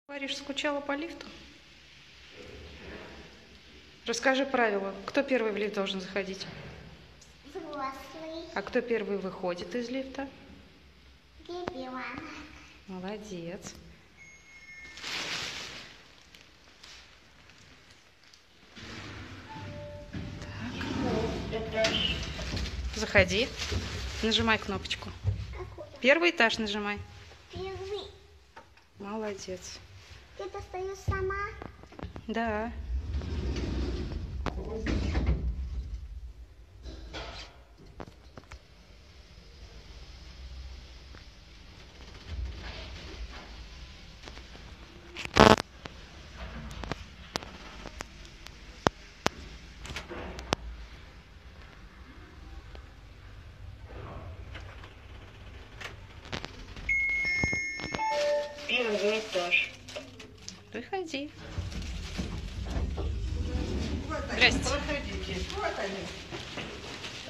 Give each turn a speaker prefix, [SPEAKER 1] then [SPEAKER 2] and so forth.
[SPEAKER 1] Париж скучала по лифту? Расскажи правила. Кто первый в лифт должен заходить?
[SPEAKER 2] Взрослый.
[SPEAKER 1] А кто первый выходит из лифта?
[SPEAKER 2] Ребенок.
[SPEAKER 1] Молодец. Так. Заходи. Нажимай кнопочку.
[SPEAKER 2] Какой?
[SPEAKER 1] Первый этаж нажимай.
[SPEAKER 2] Первый.
[SPEAKER 1] Молодец.
[SPEAKER 2] Ты достаешь сама?
[SPEAKER 1] Да.
[SPEAKER 3] Первый этаж.
[SPEAKER 1] Выходи.
[SPEAKER 4] Вот они,
[SPEAKER 1] Здрасте.
[SPEAKER 4] проходите. Вот они.